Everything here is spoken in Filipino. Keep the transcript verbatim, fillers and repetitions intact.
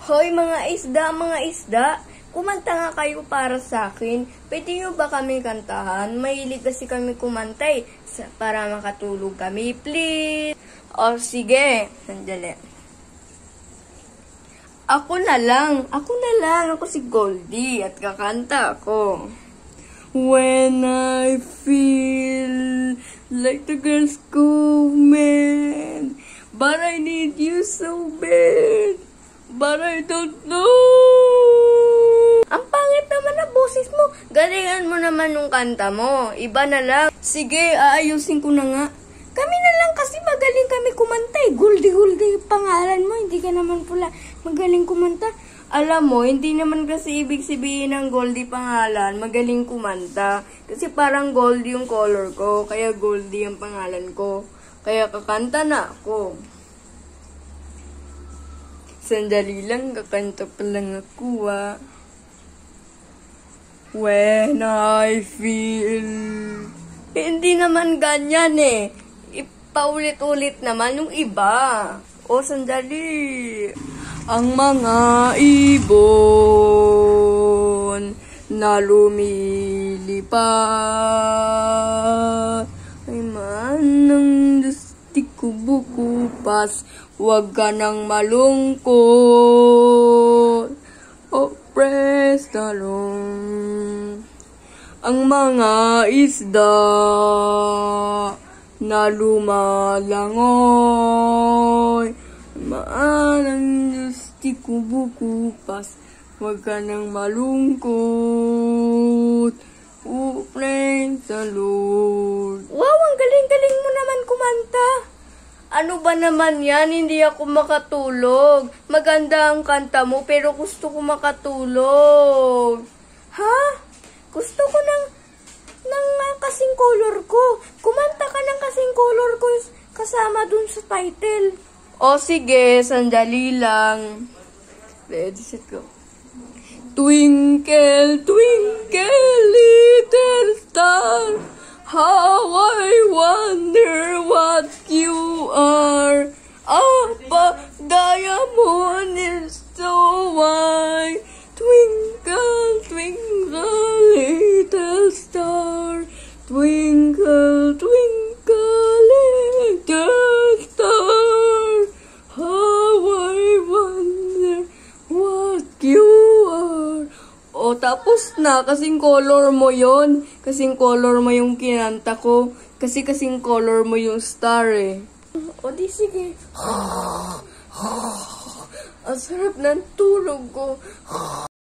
Hoy mga isda, mga isda, kumanta nga kayo para sa akin. Pwede nyo ba kami kantahan? Mahilig kasi kami kumantay para makatulog kami, please. O sige, sandali. Ako na lang, ako na lang, ako si Goldie at kakanta ako. When I feel like the girls go mad, but I need you so bad, but I don't know. Ang pangit naman na boses mo. Galingan mo naman yung kanta mo. Iba na lang. Sige, aayusin ko na nga. Kami na lang kasi magaling kami kumanta eh. Goldie-Goldie pangalan mo. Hindi ka naman pula magaling kumanta. Alam mo, hindi naman kasi ibig sabihin ng Goldie pangalan, magaling kumanta. Kasi parang Goldie yung color ko, kaya Goldie ang pangalan ko. Kaya kakanta na ako. Sandali lang, kakanta pa lang ako ah. When I feel... Eh, hindi naman ganyan eh. Ipaulit-ulit naman yung iba. O, sandali. Ang mga ibon na lumilipad ay manang dustik kubukupas, huwag ka nang malungkot. Oh, praise the Lord. Ang mga isda na lumalangoy, maanang gusti kubukupas, huwag ka nang malungkot. Oh, praise the Lord. Wow, ang galing-galing mo naman kumanta. Ano ba naman yan? Hindi ako makatulog. Maganda ang kanta mo, pero gusto ko makatulog. Ha? Gusto ko ng, ng uh, kasing color ko. Kumanta ka ng kasing color ko kasama dun sa title. O sige, sandali lang. Ready, set, go. Twinkle, twinkle, little star, how I wonder what you are. Up a diamond is so white. Twinkle, twinkle, little star. Twinkle, twinkle, little star. How I wonder what you are. O, tapos na. Kasing color mo yon. Kasing color mo yung kinanta ko. Kasi kasing color mo yung star eh. O, di sige. Ang sarap ng tulog ko.